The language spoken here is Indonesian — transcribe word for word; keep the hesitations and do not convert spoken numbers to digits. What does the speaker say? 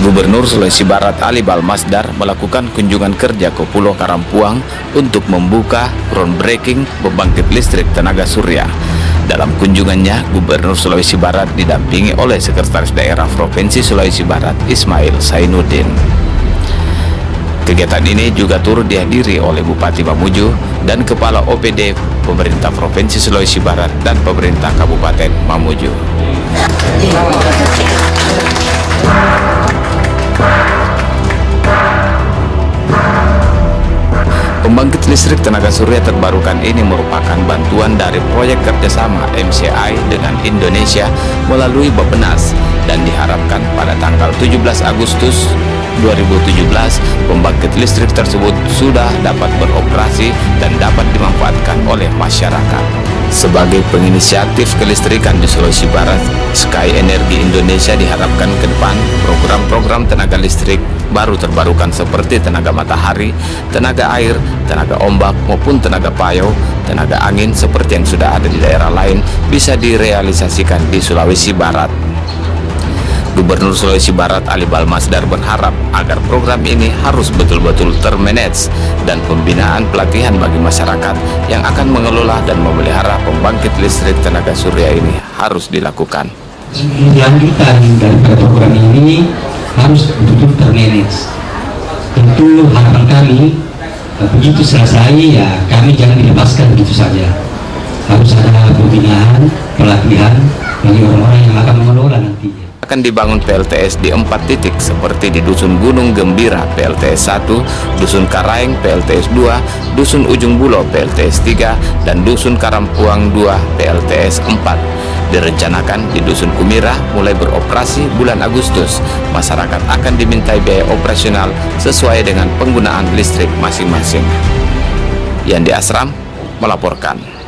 Gubernur Sulawesi Barat Ali Balmasdar melakukan kunjungan kerja ke Pulau Karampuang untuk membuka groundbreaking pembangkit listrik tenaga surya. Dalam kunjungannya, Gubernur Sulawesi Barat didampingi oleh Sekretaris Daerah Provinsi Sulawesi Barat Ismail Sainuddin. Kegiatan ini juga turut dihadiri oleh Bupati Mamuju dan Kepala O P D Pemerintah Provinsi Sulawesi Barat dan Pemerintah Kabupaten Mamuju. Pembangkit listrik tenaga surya terbarukan ini merupakan bantuan dari proyek kerjasama M C I dengan Indonesia melalui Bappenas, dan diharapkan pada tanggal tujuh belas Agustus dua ribu tujuh belas pembangkit listrik tersebut sudah dapat beroperasi dan dapat dimanfaatkan oleh masyarakat. Sebagai penginisiatif kelistrikan di Sulawesi Barat, Sky Energy Indonesia diharapkan ke depan program-program tenaga listrik baru terbarukan seperti tenaga matahari, tenaga air, tenaga ombak maupun tenaga payau, tenaga angin seperti yang sudah ada di daerah lain bisa direalisasikan di Sulawesi Barat. Gubernur Sulawesi Barat Ali Balmasdar berharap agar program ini harus betul-betul termanage dan pembinaan pelatihan bagi masyarakat yang akan mengelola dan memelihara pembangkit listrik tenaga surya ini harus dilakukan. Lanjutan dari program ini harus betul-betul termanage. Tentu harapan kami begitu selesai ya kami jangan dilepaskan begitu saja. Harus ada pembinaan, pelatihan bagi orang-orang yang akan mengelola nantinya. Akan dibangun P L T S di empat titik seperti di Dusun Gunung Gembira P L T S satu, Dusun Karaeng P L T S dua, Dusun Ujung Bulo P L T S tiga, dan Dusun Karampuang dua P L T S empat. Direncanakan di Dusun Kumira mulai beroperasi bulan Agustus. Masyarakat akan dimintai biaya operasional sesuai dengan penggunaan listrik masing-masing. Yandi Asram melaporkan.